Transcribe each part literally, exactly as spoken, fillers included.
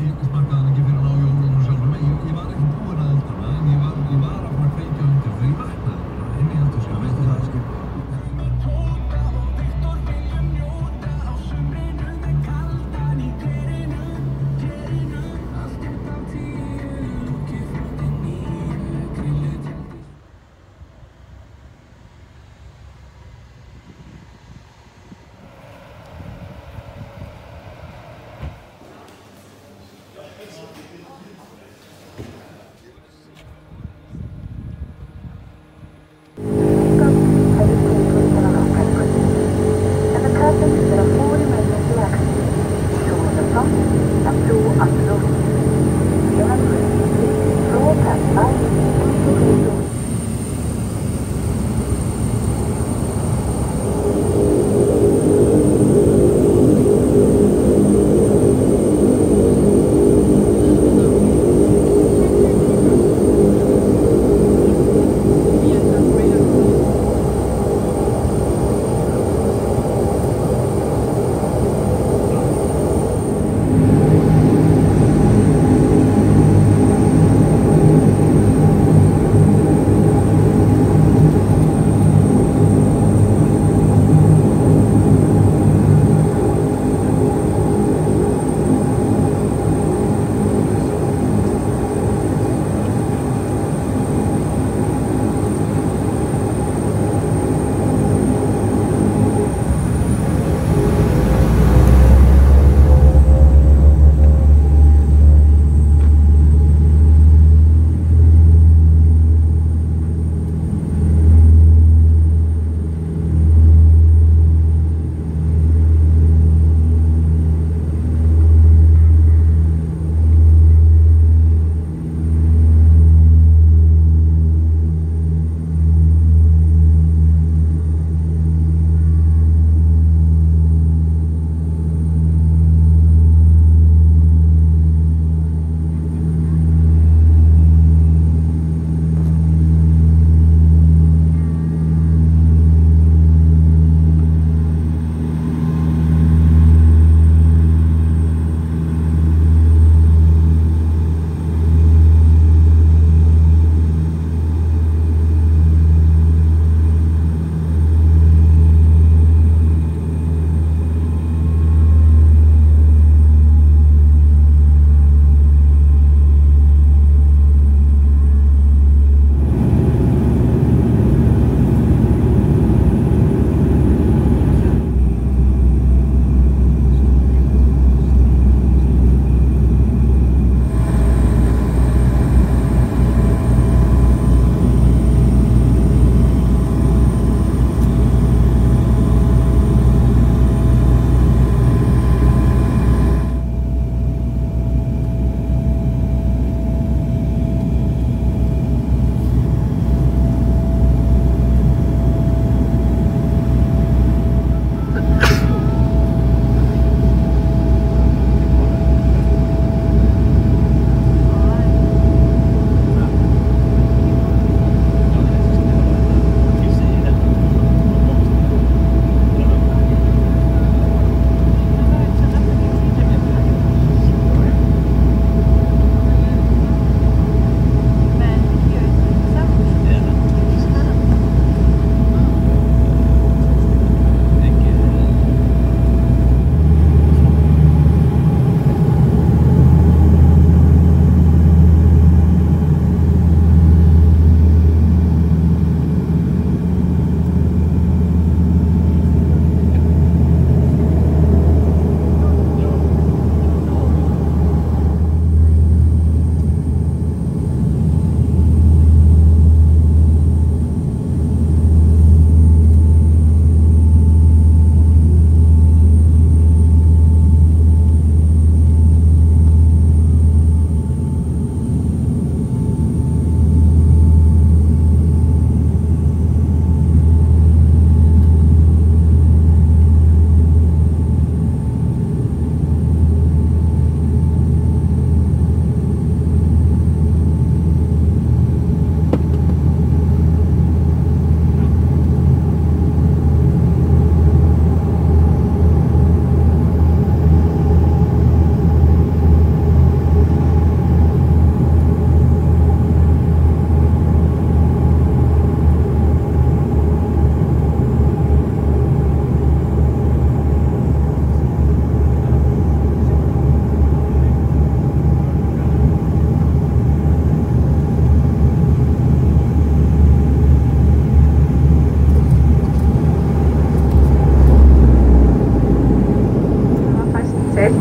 Ég smakkaði hann ekki fyrir á jólunum sjálfum. Ég, ég var ekki búinn að elda hana, en ég var, ég var að fara að kveikja undir þegar ég vaknaði bara inn í eldhúsi. Veistu það, skil.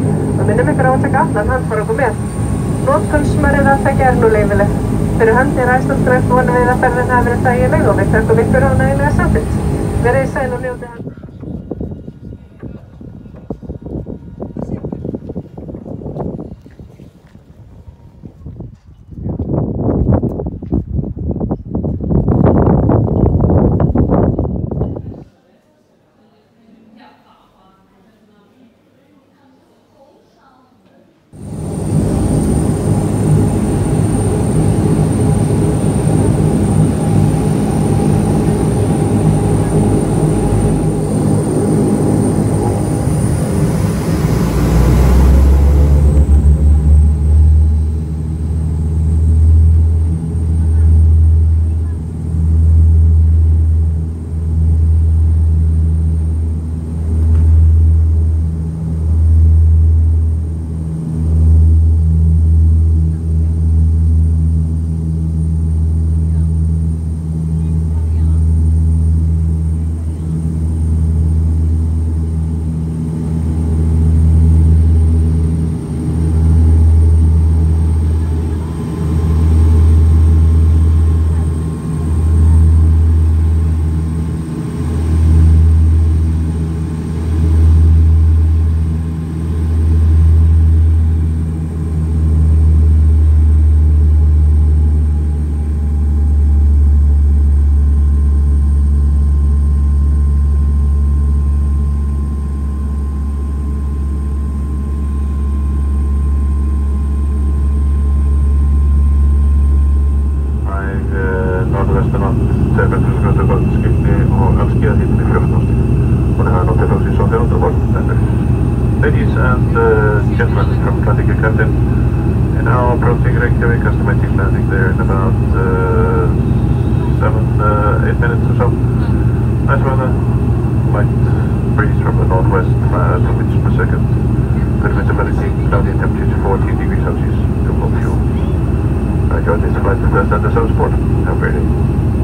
Og minnum ykkur á að taka allan handfara okkur með. Notkun smærri raftækja er nú leyfileg. Fyrir hönd er Iceland vonum við að ferðin hafi verið þægileg og við þökkum ykkur ánægjulega samfylgd. Verið sæl og njótið hans. Ladies and uh, gentlemen from traffic captain, and now approaching Reykjavik, estimating landing there in about uh, seven, uh, eight minutes or so. Nice weather, light breeze from the northwest, uh, two meters per second. Good visibility, cloudy temperatures fourteen degrees Celsius, fuel low fuel. Enjoy this flight to Iceland and Southport. Have a great day.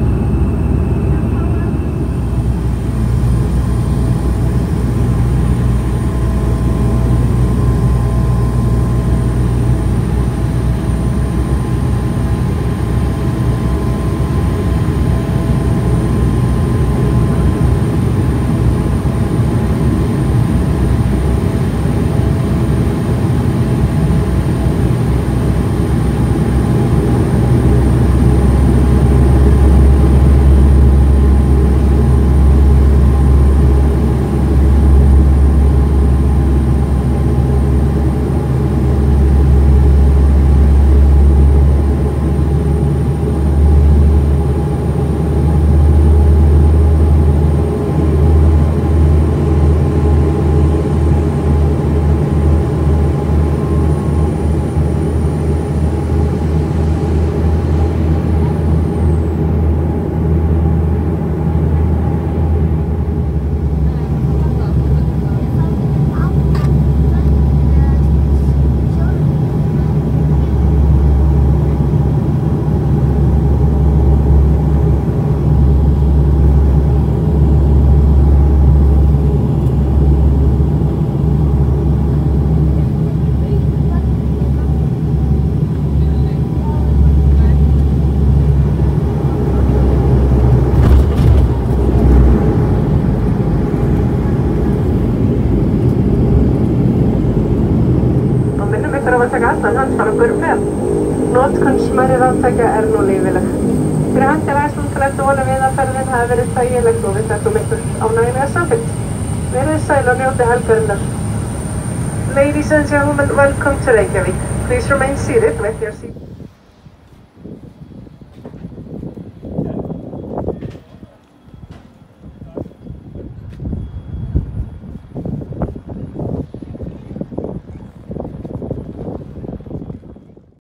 Notkun smærri raftækja er nú leyfileg. Fyrir hönd er Iceland vonum við að ferðin hafi verið þægileg og við þökkum ykkur ánægjulega samfylgd. Verið sæl og njótið helgarinnar. Ladies and gentlemen, welcome to Reykjavik. Please remain seated with your seat.